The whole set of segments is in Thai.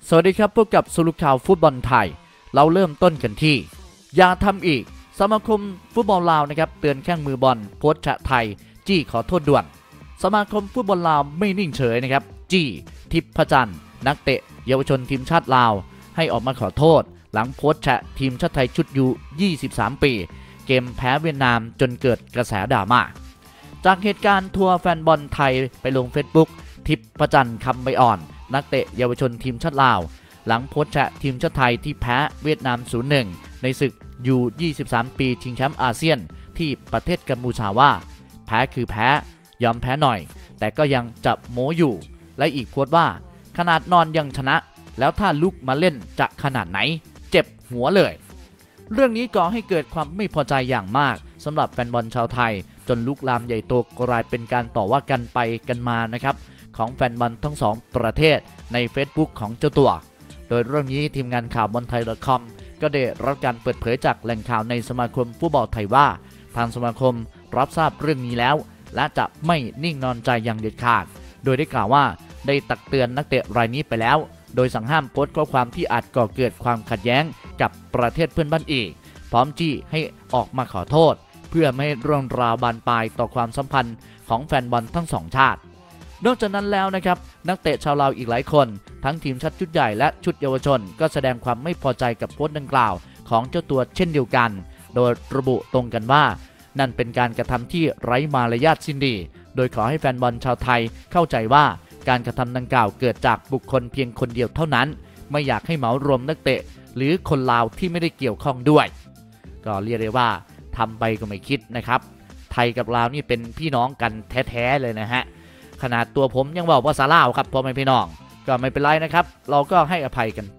สวัสดีครับพบกับสรุปข่าวฟุตบอลไทยเราเริ่มต้นกันที่อย่าทำอีกสมาคมฟุตบอลลาวนะครับเตือนแข้งมือบอลโพสต์ฉะไทยจี้ขอโทษด่วนสมาคมฟุตบอลลาวไม่นิ่งเฉยนะครับจี้ทิพจันทร์นักเตะเยาวชนทีมชาติลาวให้ออกมาขอโทษหลังโพสต์แฉะทีมชาติไทยชุดยู23 ปีเกมแพ้เวียดนามจนเกิดกระแสดราม่าจากเหตุการณ์ทัวร์แฟนบอลไทยไปลง Facebook ทิพจันทร์คำใบอ่อนนักเตะเยาวชนทีมชาติลาวหลังโพสต์แฉะทีมชาติไทยที่แพ้เวียดนาม 0-1 ในศึกยู23 ปีชิงแชมป์อาเซียนที่ประเทศกัมพูชาว่าแพ้คือแพ้ยอมแพ้หน่อยแต่ก็ยังจับโม้อยู่และอีกโพสต์ว่าขนาดนอนยังชนะแล้วถ้าลุกมาเล่นจะขนาดไหนเจ็บหัวเลยเรื่องนี้ก่อให้เกิดความไม่พอใจอย่างมากสำหรับแฟนบอลชาวไทยจนลุกลามใหญ่โตกลายเป็นการต่อว่ากันไปกันมานะครับของแฟนบอลทั้งสองประเทศใน Facebook ของเจ้าตัวโดยเรื่องนี้ทีมงานข่าวบอลไทย .com ก็ได้รับการเปิดเผยจากแหล่งข่าวในสมาคมฟุตบอลไทยว่าทางสมาคมรับทราบเรื่องนี้แล้วและจะไม่นิ่งนอนใจอย่างเด็ดขาดโดยได้กล่าวว่าได้ตักเตือนนักเตะรายนี้ไปแล้วโดยสั่งห้ามโพสต์ข้อความที่อาจก่อเกิดความขัดแย้งกับประเทศเพื่อนบ้านอีกพร้อมจี้ให้ออกมาขอโทษเพื่อไม่ให้เรื่องราวบานปลายต่อความสัมพันธ์ของแฟนบอลทั้งสองชาตินอกจากนั้นแล้วนะครับนักเตะชาวลาวอีกหลายคนทั้งทีมชาติชุดใหญ่และชุดเยาวชนก็แสดงความไม่พอใจกับโพสต์ดังกล่าวของเจ้าตัวเช่นเดียวกันโดยระบุตรงกันว่านั่นเป็นการกระทำที่ไร้มารยาทสิ้นดีโดยขอให้แฟนบอลชาวไทยเข้าใจว่าการกระทำดังกล่าวเกิดจากบุคคลเพียงคนเดียวเท่านั้นไม่อยากให้เหมารวมนักเตะหรือคนลาวที่ไม่ได้เกี่ยวข้องด้วยก็เรียกได้ว่าทำไปก็ไม่คิดนะครับไทยกับลาวนี่เป็นพี่น้องกันแท้ๆเลยนะฮะขนาดตัวผมยังบอกว่าภาษาลาวครับพ่อแม่พี่น้องก็ไม่เป็นไรนะครับเราก็ให้อภัยกันไป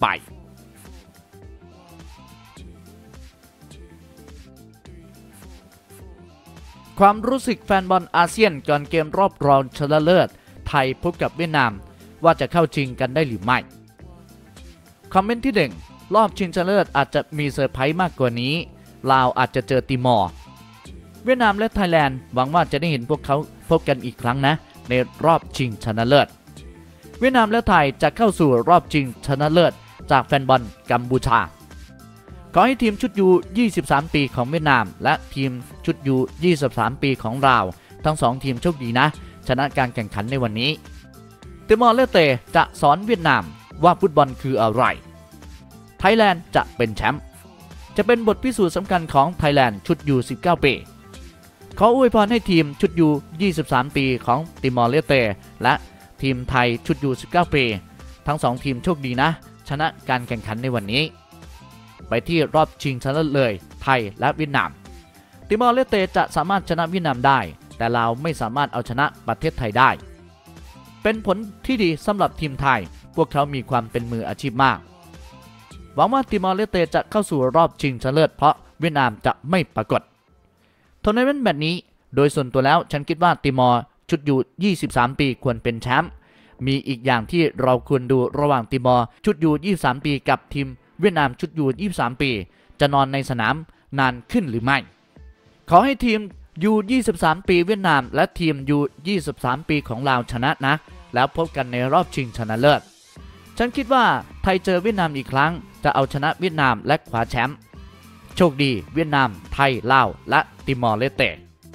ความรู้สึกแฟนบอลอาเซียนก่อนเกมรอบรองชนะเลิศไทยพบกับเวียดนามว่าจะเข้าชิงกันได้หรือไม่คอมเมนต์ที่ 1รอบชิงชนะเลิศอาจจะมีเซอร์ไพรส์มากกว่านี้ลาวอาจจะเจอติมอร์เวียดนามและไทยแลนด์หวังว่าจะได้เห็นพวกเขาพบกันอีกครั้งนะในรอบชิงชนะเลิศเวียดนามและไทยจะเข้าสู่รอบชิงชนะเลิศจากแฟนบอลกัมพูชาขอให้ทีมชุดยู23 ปีของเวียดนามและทีมชุดยู23 ปีของลาวทั้ง2ทีมโชคดีนะชนะการแข่งขันในวันนี้ติมอร์เลสเตจะสอนเวียดนามว่าฟุตบอลคืออะไรไทยแลนด์จะเป็นแชมป์จะเป็นบทพิสูจน์สำคัญของไทยแลนด์ชุดยู19 ปีขออวยพรให้ทีมชุดยู23 ปีของติมอร์เลสเตและทีมไทยชุดยู19 ปีทั้ง2ทีมโชคดีนะชนะการแข่งขันในวันนี้ไปที่รอบชิงชนะเลิศเลยไทยและเวียดนามติมอร์เลสเตจะสามารถชนะเวียดนามได้แต่เราไม่สามารถเอาชนะประเทศไทยได้เป็นผลที่ดีสำหรับทีมไทยพวกเขามีความเป็นมืออาชีพมากหวังว่าติมอร์เลสเตจะเข้าสู่รอบชิงชนะเลิศเพราะเวียดนามจะไม่ปรากฏทัวร์นาเมนต์แบบนี้โดยส่วนตัวแล้วฉันคิดว่าติมอร์ชุดยู23 ปีควรเป็นแชมป์มีอีกอย่างที่เราควรดูระหว่างติมอร์ชุดยู23 ปีกับทีมเวียดนามชุดยู23 ปีจะนอนในสนามนานขึ้นหรือไม่ขอให้ทีมยู23 ปีเวียดนามและทีมยู23 ปีของลาวชนะนะแล้วพบกันในรอบชิงชนะเลิศฉันคิดว่าไทยเจอเวียดนามอีกครั้งจะเอาชนะเวียดนามและคว้าแชมป์โชคดีเวียดนามไทยลาวและติมอร์เลสเต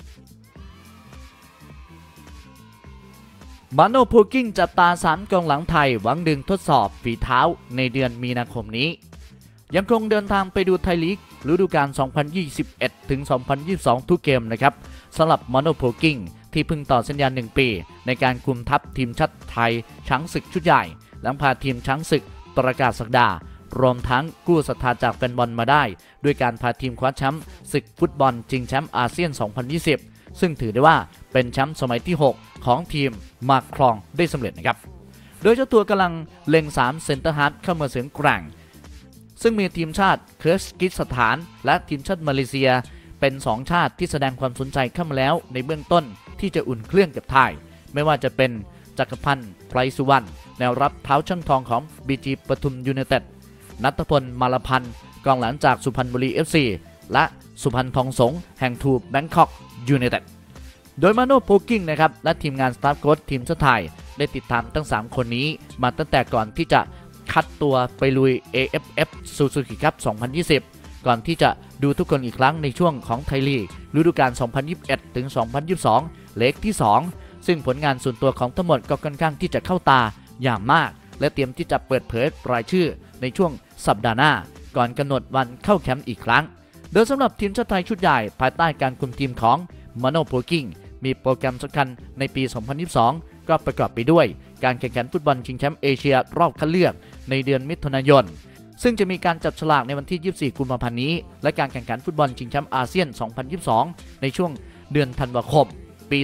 มาโนโพกิ้งจับตา3กองหลังไทยหวังดึงทดสอบฝีเท้าในเดือนมีนาคมนี้ยังคงเดินทางไปดูไทยลีกฤดูกาล 2021 ถึง 2022 ทุกเกมนะครับสำหรับมาโนโพกิ้งที่เพิ่งต่อสัญญา1 ปีในการคุมทัพทีมชาติไทยช้างศึกชุดใหญ่หลังพาทีมช้างศึกประกาศศักดารวมทั้งกู้ศรัทธาจากแฟนบอลมาได้ด้วยการพาทีมคว้าแชมป์ศึกฟุตบอลชิงแชมป์อาเซียน 2020 ซึ่งถือได้ว่าเป็นแชมป์สมัยที่ 6 ของทีมมาครองได้สำเร็จนะครับโดยเจ้าตัวกำลังเล็ง3เซนเตอร์ฮาร์ฟเข้ามาเสริมแกร่งซึ่งมีทีมชาติเคิร์สกิสถานและทีมชาติมาเลเซียเป็น2ชาติที่แสดงความสนใจเข้ามาแล้วในเบื้องต้นที่จะอุ่นเครื่องกับไทยไม่ว่าจะเป็นจักรพันธ์ไพรสุวรรณแนวรับเท้าช่างทองของ BG ปทุมยูไนเต็ดณัฐพลมาลพันธ์กองหลังจากสุพรรณบุรี FC และสุพรรณทองสงแห่งทูแบงคอกยูไนเต็ดโดยมาโนโพกิ้งนะครับและทีมงานสตาฟโค้ชทีมชาติไทยได้ติดตามทั้ง3คนนี้มาตั้งแต่ก่อนที่จะคัดตัวไปลุย AFF Suzuki Cup 2020 ก่อนที่จะดูทุกคนอีกครั้งในช่วงของไทยลีกฤดูกาล 2021 ถึง 2022 เลกที่ 2 ซึ่งผลงานส่วนตัวของทั้งหมดก็ค่อนข้างที่จะเข้าตาอย่างมากและเตรียมที่จะเปิดเผยรายชื่อในช่วงสัปดาห์หน้าก่อนกำหนดวันเข้าแคมป์อีกครั้งโดยสำหรับทีมชาติไทยชุดใหญ่ภายใต้การคุมทีมของมาโน่ โพลกิ้งมีโปรแกรมสำคัญในปี 2022 ก็ประกอบไปด้วยการแข่งขันฟุตบอลชิงแชมป์เอเชียรอบคัดเลือกในเดือนมิถุนายนซึ่งจะมีการจับฉลากในวันที่ 24 กุมภาพันธ์นี้และการแข่งขันฟุตบอลชิงแชมป์อาเซียน 2022 ในช่วงเดือนธันวาคม ปี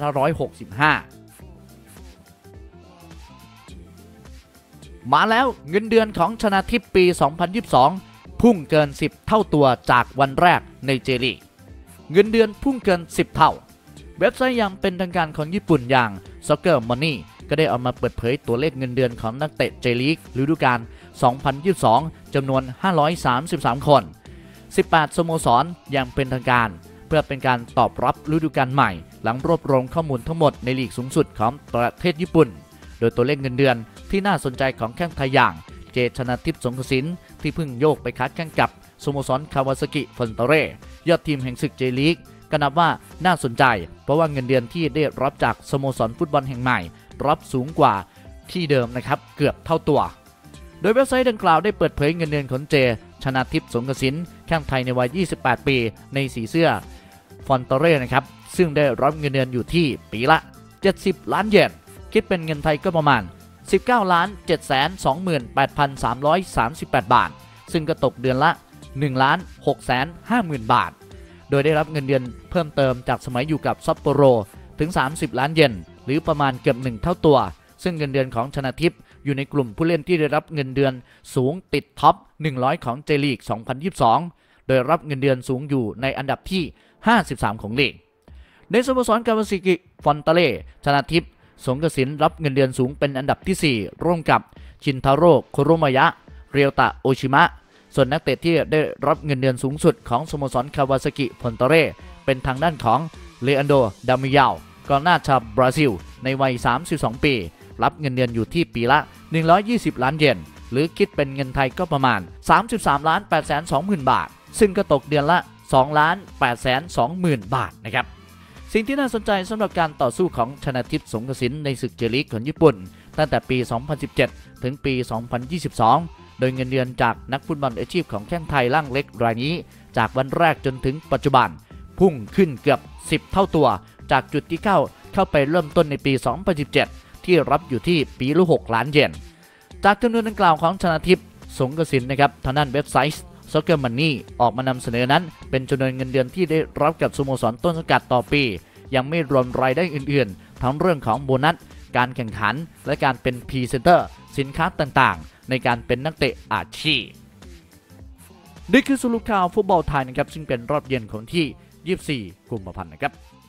2565 มาแล้วเงินเดือนของชนาทิพย์ปี 2022 พุ่งเกิน 10 เท่าตัวจากวันแรกในเจลีกเงินเดือนพุ่งเกิน 10 เท่าเว็บไซต์อย่างเป็นทางการของญี่ปุ่นอย่าง Soccer Money ก็ได้เอามาเปิดเผยตัวเลขเงินเดือนของนักเตะเจลีกฤดูกาล 2022 จำนวน 533 คน 18 สโมสรอย่างเป็นทางการเพื่อเป็นการตอบรับฤดูกาลใหม่หลังรวบรวมข้อมูลทั้งหมดในลีกสูงสุดของประเทศญี่ปุ่นโดยตัวเลขเงินเดือนที่น่าสนใจของแข้งไทยอย่างเจชนาทิพย์ สงกสินที่เพิ่งโยกไปค้าแข่งกับสโมสรคาวาซากิฟอนเตเร่ยอดทีมแห่งศึกเจลีกก็นับว่าน่าสนใจเพราะว่าเงินเดือนที่ได้รับจากสโมสรฟุตบอลแห่งใหม่รับสูงกว่าที่เดิมนะครับเกือบเท่าตัวโดยเว็บไซต์ดังกล่าวได้เปิดเผยเงินเดือนของเจชนาทิพย์ สงกสินแข้งไทยในวัย 28 ปีในสีเสื้อฟอนเตเร่นะครับซึ่งได้รับเงินเดือนอยู่ที่ปีละ 70 ล้านเยนคิดเป็นเงินไทยก็ประมาณ 19,728,338 บาทซึ่งก็ตกเดือนละ 1,650,000 บาทโดยได้รับเงินเดือนเพิ่มเติมจากสมัยอยู่กับซัปโปโรถึง 30 ล้านเยนหรือประมาณเกือบ1 เท่าตัวซึ่งเงินเดือนของชนาทิพย์อยู่ในกลุ่มผู้เล่นที่ได้รับเงินเดือนสูงติดท็อป 100 ของเจลีก 2022 โดยรับเงินเดือนสูงอยู่ในอันดับที่ 53 ของลีกในสโมสรคาวาซากิฟอนเตเร่ชนาทิพย์ สงกสินรับเงินเดือนสูงเป็นอันดับที่ 4 ร่วมกับชินทาโร่ โคโรมายะ เรียวตะ โอชิมะส่วนนักเตะที่ได้รับเงินเดือนสูงสุดของสโมสรคาวาซากิฟอนเตเร่เป็นทางด้านของเลอันโด ดามิยาวกองหน้าชาวบราซิลในวัย 32 ปีรับเงินเดือนอยู่ที่ปีละ 120 ล้านเยนหรือคิดเป็นเงินไทยก็ประมาณ 33,820,000 บาทซึ่งก็ตกเดือนละ 2,820,000 บาทนะครับสิ่งที่น่าสนใจสำหรับการต่อสู้ของชนาทิพย์ สงกสินในศึกเจลีกของญี่ปุ่นตั้งแต่ปี 2017 ถึงปี 2022 โดยเงินเดือนจากนักฟุตบอลอาชีพของแข้งไทยร่างเล็กรายนี้จากวันแรกจนถึงปัจจุบันพุ่งขึ้นเกือบ 10 เท่าตัวจากจุดที่เข้าไปเริ่มต้นในปี 2017 ที่รับอยู่ที่ปีละ 6 ล้านเยนจากจำนวนดังกล่าวของชนาทิพย์ สงกสินนะครับทางด้านเว็บไซต์ Soccer Money ออกมานำเสนอนั้นเป็นจำนวนเงินเดือนที่ได้รับกับสโมสรต้นสังกัดต่อปียังไม่รวมรายได้อื่นๆทั้งเรื่องของโบนัสการแข่งขันและการเป็นพรีเซนเตอร์สินค้าต่างๆในการเป็นนักเตะอาชีพนี่คือสรุปข่าวฟุตบอลไทยนะครับซึ่งเป็นรอบเย็นของที่ 24 กุมภาพันธ์นะครับ